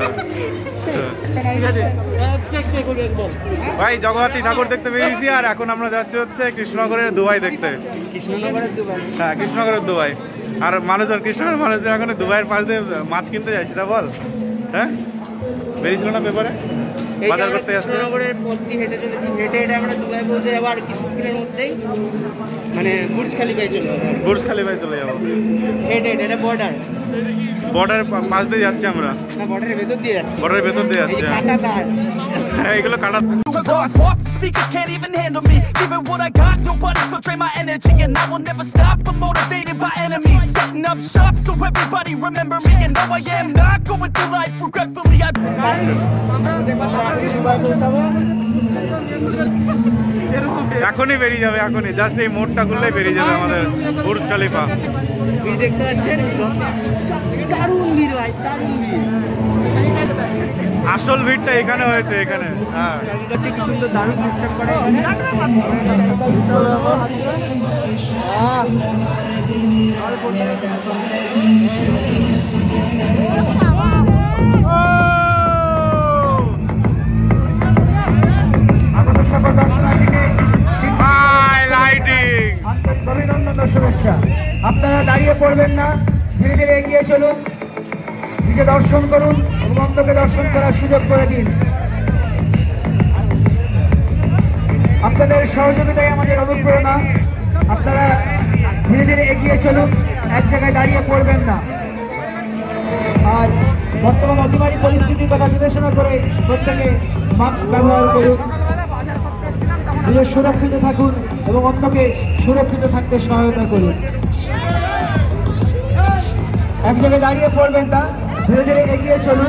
ভাই জগন্নাথী ঠাকুর দেখতে বেরিয়েছি আর এখন আমরা যাচ্ছি হচ্ছে কৃষ্ণনগরের দুবাই দেখতে। হ্যাঁ, কৃষ্ণনগরের দুবাই। আর মানুষজন কৃষ্ণনগরের মানুষজন এখন দুবাইয়ের পাশ দিয়ে মাছ কিনতে যায়, সেটা বল। হ্যাঁ, বেরিয়েছিল না পেপারে, বাজার করতে আসছে। কৃষ্ণনগরের পথ দিয়ে হেঁটে চলেছি, হেঁটে হেঁটে আমরা দুবাই পৌঁছে যাবো আর কিছুক্ষণের মধ্যেই মানে বুর্জ খালিফায় চলে যাবো। বুর্জ খালিফায় চলে যাবো হেঁটে হেঁটে, এটা বর্ডার, বর্ডারের পাশ দিয়ে যাচ্ছি আমরা। বর্ডারের ভেতর দিয়ে যাচ্ছি, বর্ডারের ভেতর দিয়ে যাচ্ছি। কাটা তার, এগুলো কাটা। Speakers can't even handle me. Giving what I got, nobody's gonna drain my energy. And I will never stop, I'm motivated by enemies. Setting up shop so everybody remember me. And no, I am not going through life regretfully. এখনই বেরিয়ে যাবে, এখনই just এই মোড়টা খুললেই বেরিয়ে যাবে আমাদের Burj Khalifa. দেখতে পাচ্ছেন, দারুণ ভিড় ভাই, দারুণ ভিড়। আসল ভিড়টা এখানে হয়েছে, এখানে। হ্যাঁ, কি সুন্দর দারুণ সিস্টেম করে। আমাদের সকল দর্শনার্থীকে আন্তরিক অভিনন্দন ও শুভেচ্ছা। আপনারা দাঁড়িয়ে পড়বেন না, ধীরে ধীরে এগিয়ে চলুন, নিজে দর্শন করুন এবং অন্তকে দর্শন করার সুযোগ করে দিন। আপনাদের সহযোগিতায় আমাদের অনুপ্রেরণা। আপনারা ধীরে ধীরে এগিয়ে চলুন, এক জায়গায় দাঁড়িয়ে পড়বেন না। আর বর্তমান অতিমারী পরিস্থিতির কথা বিবেচনা করে প্রত্যেকে মাস্ক ব্যবহার করুন, নিজে সুরক্ষিত থাকুন এবং অন্যকে সুরক্ষিত থাকতে সহায়তা করুন। এক জায়গায় দাঁড়িয়ে পড়বেন না, ধীরে ধীরে এগিয়ে চলুন।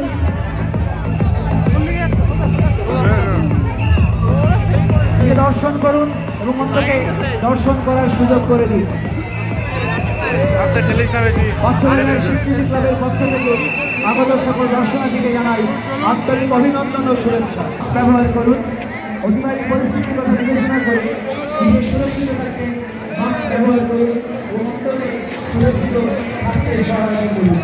দর্শন করুন এবং অন্যকে দর্শন করার সুযোগ করে দিন। স্বীকৃতি ক্লাবের পক্ষ থেকে আগত সকল দর্শনার্থীকে জানাই আন্তরিক অভিনন্দন ও শুভেচ্ছা। ব্যবহার করুন, অতিমারী পরিস্থিতির কথা বিবেচনা করে নিজে সুরক্ষিত থাকতে মাস্ক ব্যবহার করুন এবং অন্যকে সুরক্ষিত থাকতে সহায়তা করুন।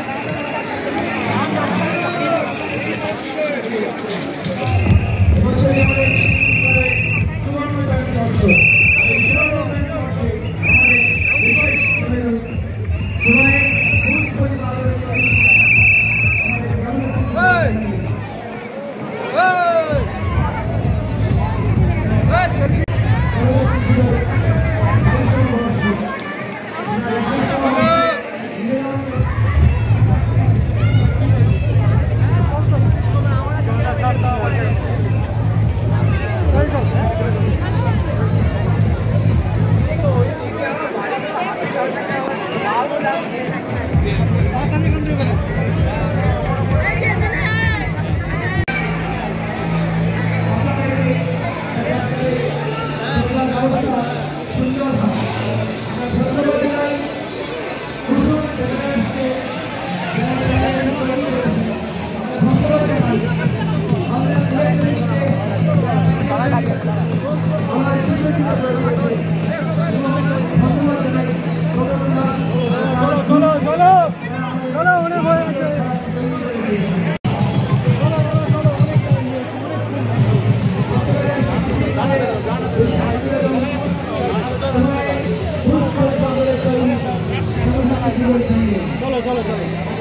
চলো চলো চলো।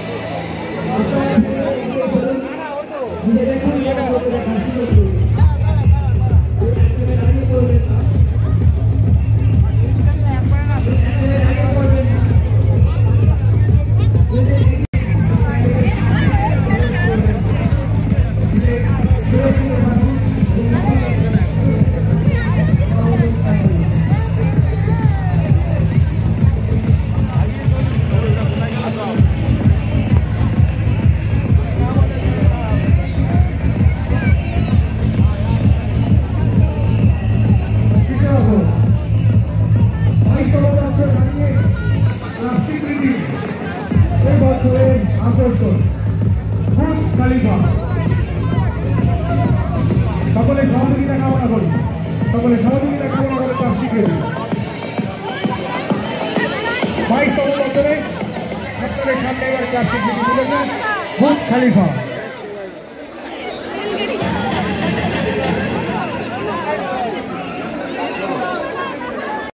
সকলে সহযোগিতা কামনা করি, সকলে সহযোগিতা কামনা করে কাজ শিখে দিই। 22তম বছরে আপনাদের সামনে এবার কাজ শিখে তুলেছেন বুর্জ খলিফা।